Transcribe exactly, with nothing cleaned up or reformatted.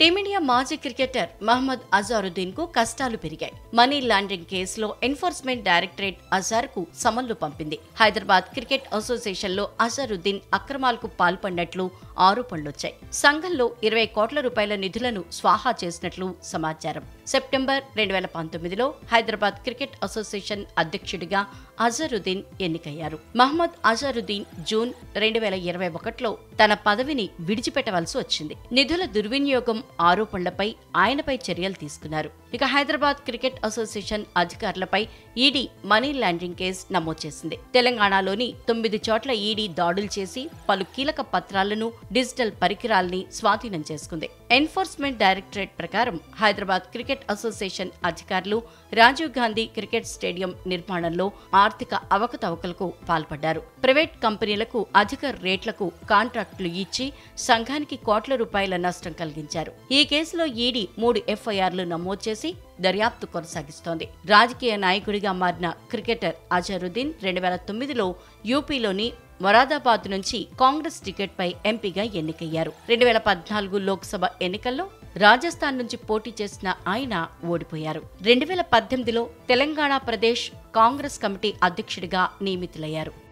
Team India మాజీ cricketer Mohammed Azharuddin కు కష్టాలు పెరిగాయి. మనీ లాండరింగ్ కేసులో ఎన్ఫోర్స్మెంట్ డైరెక్టరేట్ అజార్ కు సమన్లు పంపింది. హైదరాబాద్ క్రికెట్ అసోసియేషన్ లో అజారుద్దీన్ అక్రమాలకు పాల్పడినట్లు ఆరోపణలొచ్చాయి. సంఘంలో ఇరవై కోట్ల రూపాయల నిధులను స్వాహా చేసినట్లు సమాచారం. సెప్టెంబర్ రెండు వేల పంతొమ్మిదిలో హైదరాబాద్ క్రికెట్ అసోసియేషన్ అధ్యక్షుడిగా అజారుద్దీన్ ఎన్నికయ్యారు. మహమ్మద్ అజారుద్దీన్ జూన్ రెండు వేల ఇరవై ఒకటిలో తన పదవిని విడిచిపెట్టవలసి వచ్చింది. నిధుల దుర్వినియోగం ఆరోపణలపై ఆయనపై చర్యలు తీసుకున్నారు. ఇక హైదరాబాద్ క్రికెట్ అసోసియేషన్ అధికారులపై ఈడీ మనీ లాండరింగ్ కేసు నమోదు చేసింది. తెలంగాణలోని తొమ్మిది చోట్ల ఈడీ దాడులు చేసి పలు కీలక పత్రాలను, డిజిటల్ పరికరాల్ని స్వాధీనం చేసుకుంది. ఎన్ఫోర్స్మెంట్ డైరెక్టరేట్ ప్రకారం హైదరాబాద్ క్రికెట్ అసోసియేషన్ అధికారులు రాజీవ్ గాంధీ క్రికెట్ స్టేడియం నిర్మాణంలో ఆర్థిక అవకతవకలకు పాల్పడ్డారు. ప్రైవేట్ కంపెనీలకు అధిక రేట్లకు కాంట్రాక్టులు ఇచ్చి సంఘానికి కోట్ల రూపాయల నష్టం కలిగించారు. ఈ కేసులో ఈడీ మూడు ఎఫ్ఐఆర్లు నమోదు చేసి దర్యాప్తు కొనసాగిస్తోంది. రాజకీయ నాయకుడిగా మారిన క్రికెటర్ అజారుద్దీన్ రెండు వేల తొమ్మిదిలో యూపీలోని మొరాదాబాద్ నుంచి కాంగ్రెస్ టికెట్ పై ఎంపీగా ఎన్నికయ్యారు. రెండు వేల పద్నాలుగు లోక్సభ ఎన్నికల్లో రాజస్థాన్ నుంచి పోటీ చేసిన ఆయన ఓడిపోయారు. రెండు వేల పద్దెనిమిదిలో తెలంగాణ ప్రదేశ్ కాంగ్రెస్ కమిటీ అధ్యక్షుడిగా నియమితులయ్యారు.